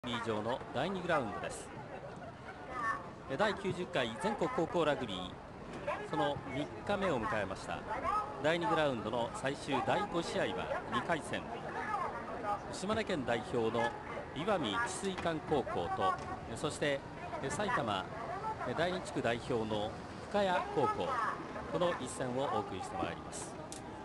場の第2グラウンドです。第90回全国高校ラグビーその3日目を迎えました。第2グラウンドの最終第5試合は2回戦、島根県代表の石見智翠館高校と、そして埼玉第2地区代表の深谷高校、この一戦をお送りしてまいります。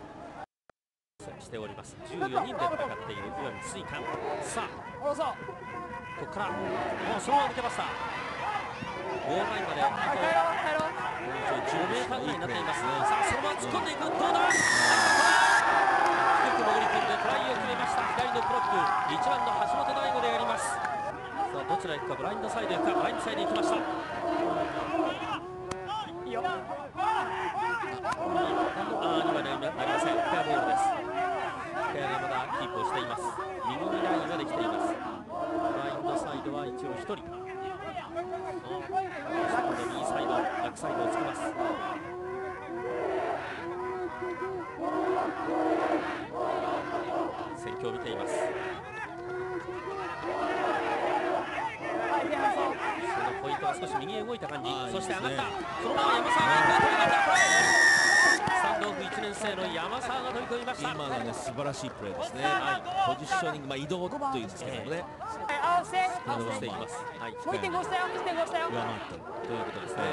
しております14人で戦っている石見智翠館。さあここからもうそのまま抜けました。ゴールラインまであと10メーターぐらいになっています。さあそのまま突っ込んでいく、どうだ、低く潜り込んでトライを決めました。左のプロップ1番の橋本大吾でやります。さあどちら行くか、ブラインドサイド行くか、ブラインドサイド行きました。いいよ、にはなりません。フェアボールです。フェアがまだキープをしています。右にラインができています。ブラインドサイドは一応1人、右サイド、バックサイドをつけます。戦況を見ています。そのポイントは少し右へ動いた感じ、そして上がった、そのまま山沢が飛び込んだ、スタンドオフ1年生の山沢が飛び込みました。 今のね、素晴らしいプレーですね。ポジショニング、移動というんですけどもね、 スタンドしていきます。 上回ったということですね。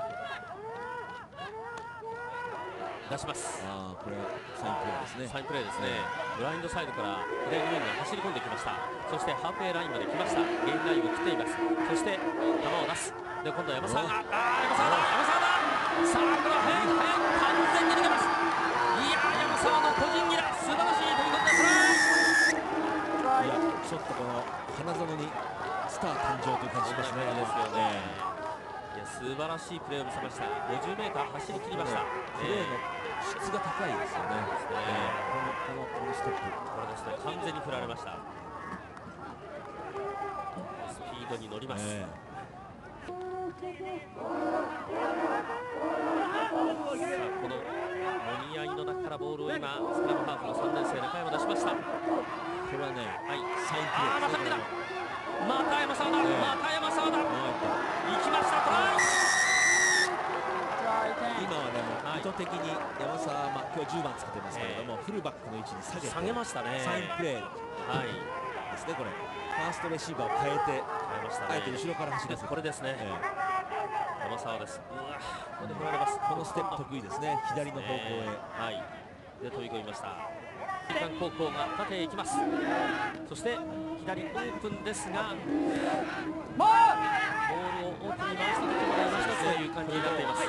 出します。 これはサインプレーですね。 サインプレーですね。ブラインドサイドから左ウィンが走り込んできました。そしてハーフウェイラインまで来ました。ゲームラインを切っています。そして球を出す。で今度は山沢が、山沢だ。さあこれは早い完全に逃げます。いや山沢の個人ギラ、素晴らしい飛び込んだトライ。 いやちょっとこの花園にスター誕生という感じしますね。 いや素晴らしいプレーを見せました。50メーター走り切りました。 プレーの質が高いですよね。このステップ、 これですね、完全に振られました。スピードに乗ります。さあこのもみ合いの中からボールを今スクラムハーフの3年生中山出しました。これはね、 サインプレー、また抜けた、また山沢だ、また山沢だ、行きました、トライ。 今はね、もう意図的に山沢、今日10番つけてますけれども、フルバックの位置に下げましたね。サインプレーですね。これファーストレシーバーを変えてあえて後ろから走らせる、 これですね。山沢です。ここで振られます。 このステップ得意ですね。左の方向へで飛び込みました。中間高校が縦へ行きます。そして左オープンですが、ボールを奥に回した時まで今一つという感じになっています。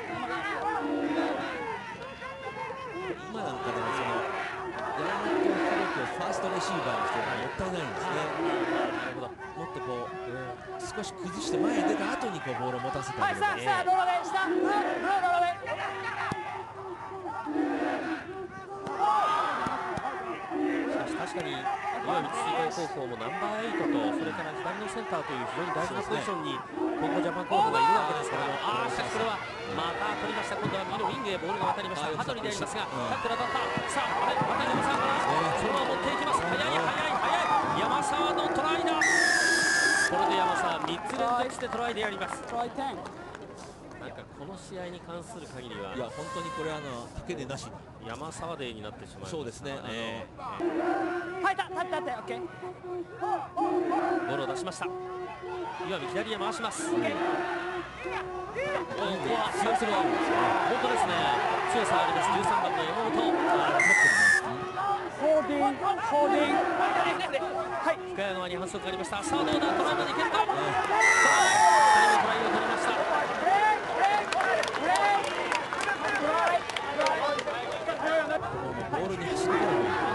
今なんかでもその山本をファーストレシーバーにしてももったいないんですね。なるほど。もっとこう少し崩して前に出た後にこうボールを持たせてあげる。 確かに石見智翠館高校もナンバー8と、それから左のセンターという非常に大事なポジションに高校ジャパン候補がいるわけですけれども、しかしこれはまた取りました。今度は右のウィングへボールが渡りました。ハドリでありますが、タックル当たった。さあまた山沢からそのまま持っていきます。速い山沢のトライだ。これで山沢3つ連続してトライでやります。なんかこの試合に関する限りは、 いや本当にこれ掛け値なしに山沢デーになってしまいました。 そうですね。 ボールを出しました。岩見左へ回します。ここは強さがあるんですよね。本当ですね。強さがあります。13番の山本。深谷側に反則がありました。さあどうだ、トライまでいけるか。2人目トライを取りました。ボールに走り込む。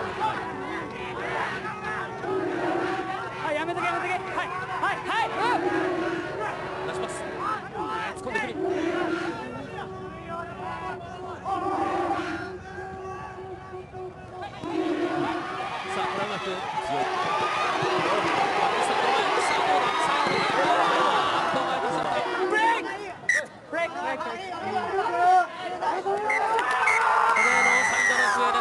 やめとけ。 出します。突っ込んでくる。さあこれうまく強い。 ブレイク。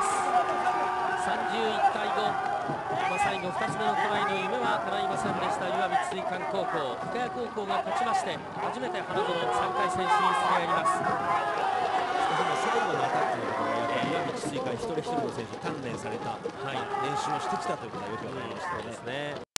31対5、最後2つ目のトライの夢は叶いませんでした。 岩見水館高校、深谷高校が勝ちまして初めて花園3回戦進出となります。 最後のアタックのところやっぱり岩道水館一人一人の選手鍛錬された、練習をしてきたということがよくわかりましたね。